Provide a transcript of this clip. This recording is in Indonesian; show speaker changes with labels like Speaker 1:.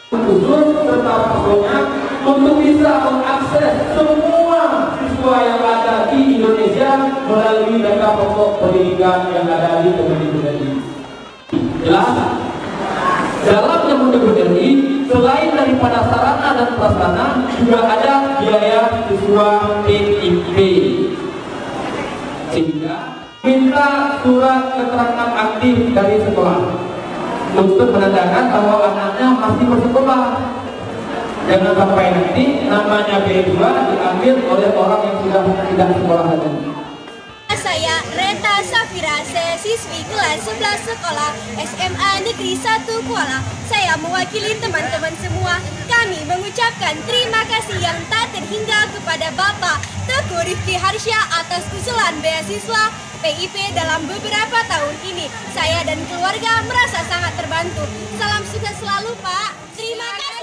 Speaker 1: khusus serta pokoknya untuk bisa mengakses semua siswa yang ada di Indonesia melalui data pokok pendidikan yang ada di Kemendikbud RI. Jelas? Dalam Kemendikbud RI, selain daripada sarana dan prasarana, juga ada biaya siswa PIP. Sehingga minta surat keterangan aktif dari sekolah untuk menandakan bahwa anaknya masih bersekolah. Jangan sampai nanti namanya B2 diambil oleh orang yang sudah tidak sekolah lagi.
Speaker 2: Saya Reta Safira, saya siswi kelas 11 sekolah SMA Negeri 1 Kuala. Saya mewakili teman-teman semua. Kami mengucapkan terima kasih yang tak terhingga kepada Bapak Teguh Rifki Harsya atas usulan beasiswa PIP dalam beberapa tahun ini. Saya dan keluarga merasa sangat terbantu. Salam sukses selalu, Pak. Terima kasih.